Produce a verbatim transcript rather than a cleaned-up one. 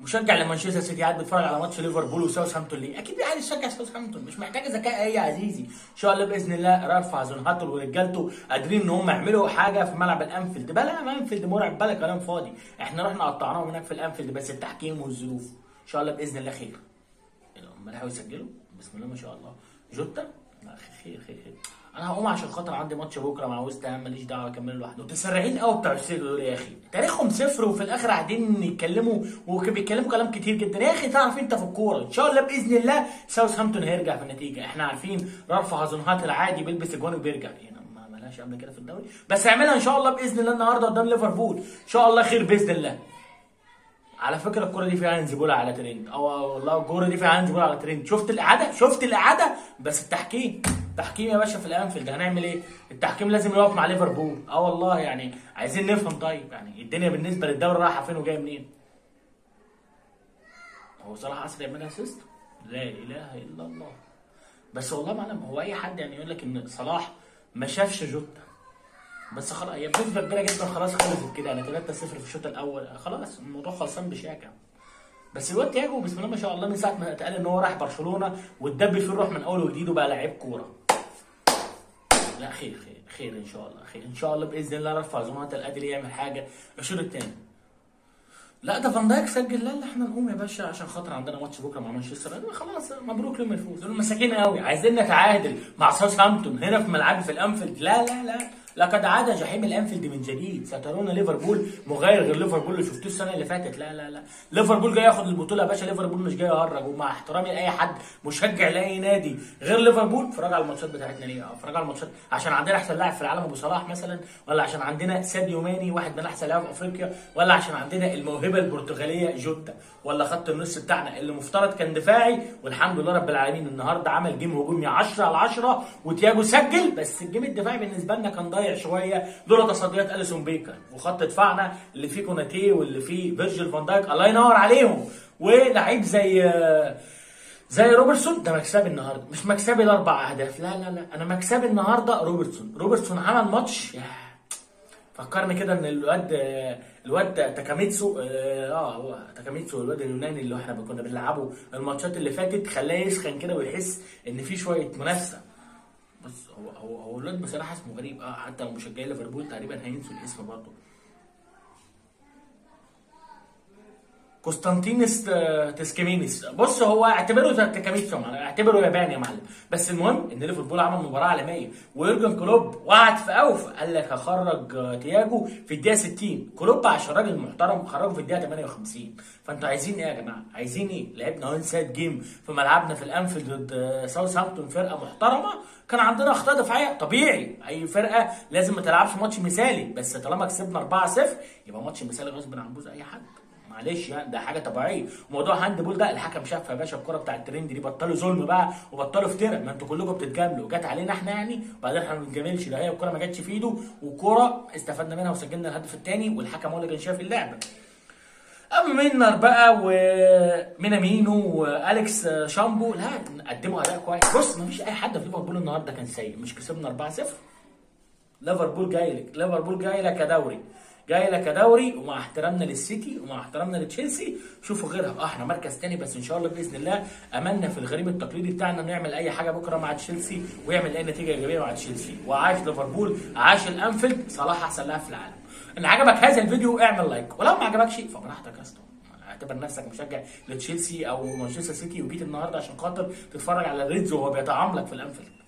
مشجع لمانشستر سيتي قاعد بيتفرج على ماتش ليفربول وساوثهامبتون ليه؟ اكيد عايز يشجع ساوثهامبتون، مش محتاجه ذكاء ايه يا عزيزي. ان شاء الله باذن الله رالف هازنهاتل ورجالته قادرين ان هم يعملوا حاجه في ملعب الانفيلد. بلا انفيلد مرعب، بلا كلام فاضي، احنا رحنا قطعناهم هناك في الانفيلد، بس التحكيم والظروف ان شاء الله باذن الله خير. هم لحقوا يسجلوا بسم الله ما شاء الله. جوتا لا خير خير خير. انا هقوم عشان خاطر عندي ماتش بكره مع ويست هام، ماليش دعوه اكمل لوحده. متسرعين قوي بتوع السيتي دول يا اخي، تاريخهم صفر وفي الاخر قاعدين يتكلموا وبيتكلموا كلام كتير جدا. يا اخي تعرف انت في الكوره ان شاء الله باذن الله ساوثهامبتون هيرجع في النتيجه. احنا عارفين رالف هازنهاتل عادي بيلبس اجوان وبيرجع، يعني ما مالهاش قبل كده في الدوري، بس هيعملها ان شاء الله باذن الله النهارده قدام ليفربول. ان شاء الله خير باذن الله. على فكره الكوره دي فيها هنزبوله على ترند، اه والله الكوره دي فيها هنزبوله على ترند. شفت الاعاده؟ شفت الاعاده؟ بس التحكيم تحكيم يا باشا في الانفيلد، هنعمل ايه؟ التحكيم لازم يقف مع ليفربول. اه والله يعني عايزين نفهم. طيب يعني الدنيا بالنسبه للدوري رايحه فين وجايه منين؟ هو صلاح اسرع يعملها اسيست؟ لا اله الا الله. بس والله ما اعلم، هو اي حد يعني يقول لك ان صلاح ما شافش جوتا، بس خلاص هي بنسبه كبيره جدا خلاص خلصت كده، يعني ثلاثة صفر في الشوط الاول خلاص الموضوع خلصان بشياكه. بس الواد تياجو بسم الله ما شاء الله من ساعه ما اتقال ان هو راح برشلونه واتدب فيه الروح من اول وجديد وبقى لعيب كوره. لا خير خير خير ان شاء الله خير ان شاء الله باذن الله. رالف هازنهاتل قادر يعمل حاجه الشوط الثاني. لا ده فان دايك سجل. لا لا احنا نقوم يا باشا عشان خاطر عندنا ماتش بكره مع مانشستر. خلاص مبروك لهم الفوز. دول مساكين قوي، عايزين نتعادل مع ساوثهامبتون هنا في ملعبي في الانفيلد. لا لا لا لقد عاد جحيم الانفيلد من جديد. سترون ليفربول مغاير غير ليفربول اللي شفتوه السنه اللي فاتت. لا لا لا ليفربول جاي ياخد البطوله يا باشا. ليفربول مش جاي يهرج. ومع احترامي لاي حد مشجع لاي نادي غير ليفربول، اتفرج على الماتشات بتاعتنا ليه؟ اتفرج على الماتشات عشان عندنا احسن لاعب في العالم ابو صلاح مثلا، ولا عشان عندنا ساديو ماني واحد من احسن لاعب في افريقيا، ولا عشان عندنا الموهبه البرتغاليه جوتا، ولا خط النص بتاعنا اللي مفترض كان دفاعي والحمد لله رب العالمين النهارده عمل جيم هجومي عشرة على عشرة وتياجو سجل. بس الجيم الدفاعي بالنسبه لنا كان ضايع شويه دول تصديات اليسون بيكر وخط دفاعنا اللي فيه كوناتيه واللي فيه فيرجيل فان دايك الله ينور عليهم، ولعيب زي زي روبرتسون. ده مكسبي النهارده، مش مكسبي الاربع اهداف، لا لا لا انا مكسبي النهارده روبرتسون. روبرتسون عمل ماتش فكرني كده ان الواد الواد تاكاميتسو اه هو تاكاميتسو الواد اليوناني اللي احنا كنا بنلعبه الماتشات اللي فاتت، خلاه يسخن كده ويحس ان في شويه منافسه. بس هو هو هو الواد بصراحه اسمه غريب، اه حتى لو مشجعي ليفربول تقريبا هينسوا الاسم برضه. كوستانتينس تسكيمينيس. بص هو اعتبره تاكاميتسو، اعتبره ياباني يا معلم. بس المهم ان ليفربول عمل مباراه عالميه ويورجن كلوب وقعد في اوفى قال لك هخرج تياجو في الدقيقه ستين. كلوب عشان راجل محترم خرجه في الدقيقه ثمانية وخمسين. فانتوا عايزين ايه يا جماعه؟ عايزين ايه؟ لعبنا وين سايد جيم في ملعبنا في الانفيلد ضد ساوثهامبتون فرقه محترمه، كان عندنا اخطاء دفاعيه طبيعي، اي فرقه لازم ما تلعبش ماتش مثالي، بس طالما كسبنا أربعة صفر يبقى ماتش مثالي غصب عن بوز اي حد. معلش يعني ده حاجه طبيعيه. وموضوع هاند بول ده الحكم شافها يا باشا. الكوره بتاع الترند دي بطلوا ظلم بقى وبطلوا افتراء. ما انتوا كلكم بتتجاملوا، جت علينا احنا يعني وبعدين احنا ما بنتجاملش. ده هي الكوره ما جاتش في ايده والكوره استفدنا منها وسجلنا الهدف الثاني والحكم هو اللي كان شايف اللعبه. اما مينر بقى ومينامينو واليكس شامبو لا قدموا اداء كويس. بص ما فيش اي حد في ليفربول النهارده كان سيء. مش كسبنا أربعة صفر. ليفربول جاي لك، ليفربول جاي لك يا دوري، جاي لك يا دوري. ومع احترامنا للسيتي ومع احترامنا لتشيلسي شوفوا غيرها. اه احنا مركز تاني بس ان شاء الله باذن الله املنا في الغريم التقليدي بتاعنا نعمل اي حاجه بكره مع تشيلسي ويعمل اي نتيجه ايجابيه مع تشيلسي. وعاش ليفربول، عاش الانفيلد، صلاح احسن لاعب في العالم. ان عجبك هذا الفيديو اعمل لايك، ولو ما عجبكش فبراحتك يا اسطى. اعتبر نفسك مشجع لتشيلسي او مانشستر سيتي وجيت النهارده عشان خاطر تتفرج على الريدز وهو بيتعاملك في الانفيلد.